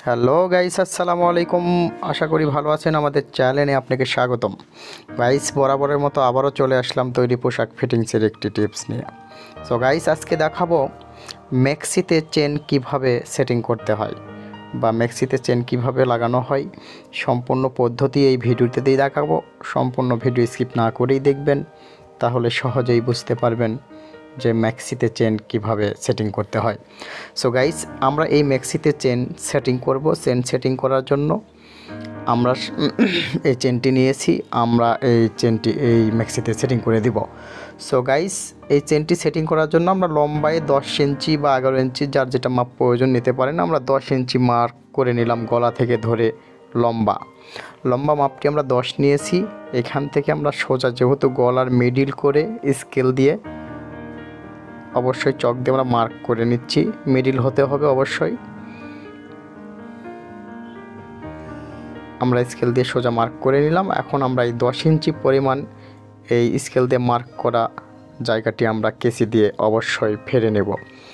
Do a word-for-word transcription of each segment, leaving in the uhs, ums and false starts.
Hello guys, আসসালামু আলাইকুম। আশা করি ভালো আছেন। আমাদের চ্যানেলে আপনাকে স্বাগতম। গাইস, বরাবরের মতো আবারও চলে আসলাম তৈরি পোশাক ফিটিংসের একটি টিপস নিয়ে। সো গাইস, আজকে দেখাবো ম্যাক্সিতে চেন কিভাবে সেটিং করতে হয় বা ম্যাক্সিতে চেন কিভাবে লাগানো হয়। সম্পূর্ণ পদ্ধতি এই ভিডিওতেই দেখাবো। সম্পূর্ণ ভিডিও স্কিপ না করেই দেখবেন, তাহলে সহজেই বুঝতে পারবেন যে ম্যাক্সিতে চেন কিভাবে সেটিং করতে হয়। সো গাইস, আমরা এই ম্যাক্সিতে চেন সেটিং করব। চেন সেটিং করার জন্য আমরা এই চেনটি নিয়েছি, আমরা এই চেনটি এই ম্যাক্সিতে সেটিং করে দিব। সো গাইস, এই চেনটি সেটিং করার জন্য আমরা লম্বায় দশ ইঞ্চি বা এগারো ইঞ্চি, যার যেটা মাপ প্রয়োজন নিতে পারেন। আমরা দশ ইঞ্চি মার্ক করে নিলাম, গলা থেকে ধরে লম্বা লম্বা মাপটি আমরা দশ নিয়েছি। এখান থেকে আমরা সোজা, যেহেতু গলার মিডিল করে স্কেল দিয়ে অবশ্যই চক দিয়ে আমরা মার্ক করে নিচ্ছি। মিডিল হতে হবে অবশ্যই। আমরা স্কেল দিয়ে সোজা মার্ক করে নিলাম। এখন আমরা এই দশ ইঞ্চি পরিমাণ এই স্কেল দিয়ে মার্ক করা জায়গাটি আমরা কেসি দিয়ে অবশ্যই ফেরে নেব।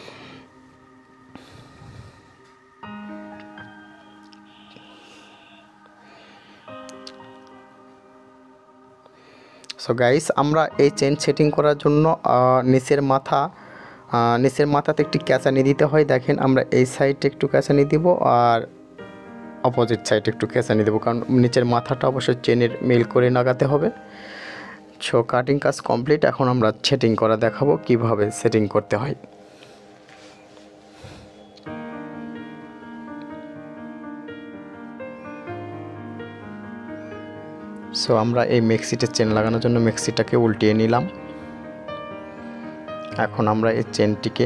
সো গাইস, আমরা এই চেন সেটিং করার জন্য নিচের মাথা নিচের মাথাতে একটি ক্যাঁচানি দিতে হয়। দেখেন, আমরা এই সাইডে একটু ক্যাঁচানি দিব আর অপোজিট সাইডে একটু ক্যাঁচানি দেবো, কারণ নিচের মাথাটা অবশ্যই চেনের মিল করে লাগাতে হবে। সো কাটিং কাজ কমপ্লিট। এখন আমরা সেটিং করা দেখাবো কিভাবে সেটিং করতে হয়। সো আমরা এই ম্যাক্সিতে চেন লাগানোর জন্য ম্যাক্সিটাকে উল্টিয়ে নিলাম। এখন আমরা এই চেনটিকে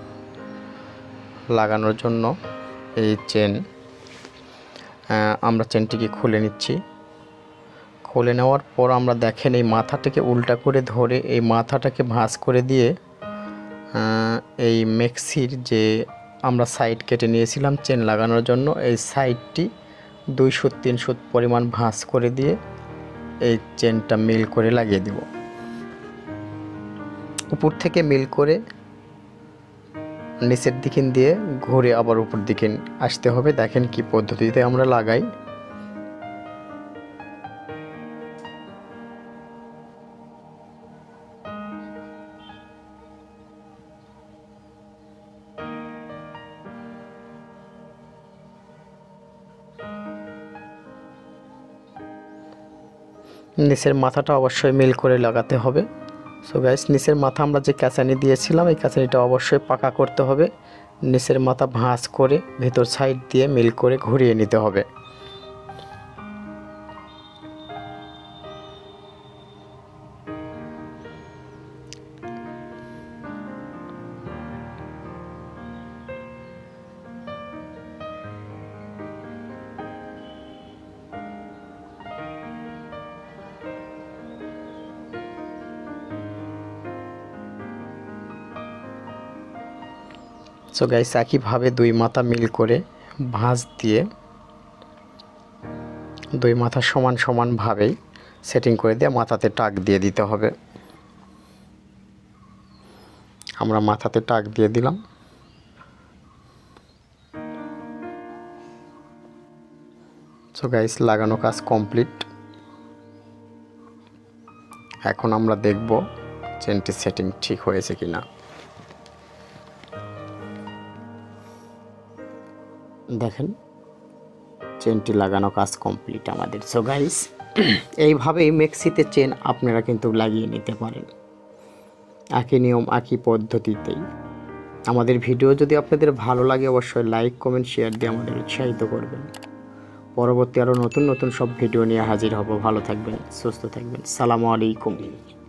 লাগানোর জন্য এই চেন আমরা চেনটিকে খুলে নিচ্ছি। খুলে নেওয়ার পর আমরা দেখেন এই মাথাটাকে উল্টা করে ধরে এই মাথাটাকে ভাঁজ করে দিয়ে এই ম্যাক্সির যে আমরা সাইড কেটে নিয়েছিলাম চেন লাগানোর জন্য, এই সাইডটি দুইশো তিনশো পরিমাণ ভাঁজ করে দিয়ে এই চেনটা মিল করে লাগিয়ে দেব। উপর থেকে মিল করে নিচের দিকে দিয়ে ঘুরে আবার উপর দিকে আসতে হবে। দেখেন কি পদ্ধতিতে আমরা লাগাই। নিচের মাথাটা অবশ্যই মিল করে লাগাতে হবে। সো গাইস, নিচের মাথা আমরা যে ক্যাঁচানি দিয়েছিলাম এই ক্যাঁচানিটা অবশ্যই পাকা করতে হবে। নিচের মাথা ভাঁজ করে ভেতর সাইড দিয়ে মিল করে ঘুরিয়ে নিতে হবে। সো গাইস, একইভাবে দুই মাথা মিল করে ভাঁজ দিয়ে দুই মাথা সমান সমানভাবেই সেটিং করে দিয়ে মাথাতে টাক দিয়ে দিতে হবে। আমরা মাথাতে টাক দিয়ে দিলাম। সো গাইস, লাগানো কাজ কমপ্লিট। এখন আমরা দেখব চেনটি সেটিং ঠিক হয়েছে কিনা। দেখেন, চেনটি লাগানো কাজ কমপ্লিট আমাদের। সো গাইস, এইভাবেই ম্যাক্সিতে চেন আপনারা কিন্তু লাগিয়ে নিতে পারেন, একই নিয়ম একই পদ্ধতিতেই। আমাদের ভিডিও যদি আপনাদের ভালো লাগে অবশ্যই লাইক কমেন্ট শেয়ার দিয়ে আমাদের উৎসাহিত করবেন। পরবর্তী আরও নতুন নতুন সব ভিডিও নিয়ে হাজির হব। ভালো থাকবেন, সুস্থ থাকবেন। সালামু আলাইকুম।